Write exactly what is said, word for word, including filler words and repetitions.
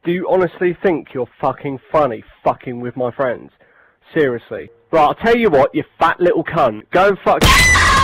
Do you honestly think you're fucking funny fucking with my friends? Seriously. Right, I'll tell you what, you fat little cunt. Go and fuck...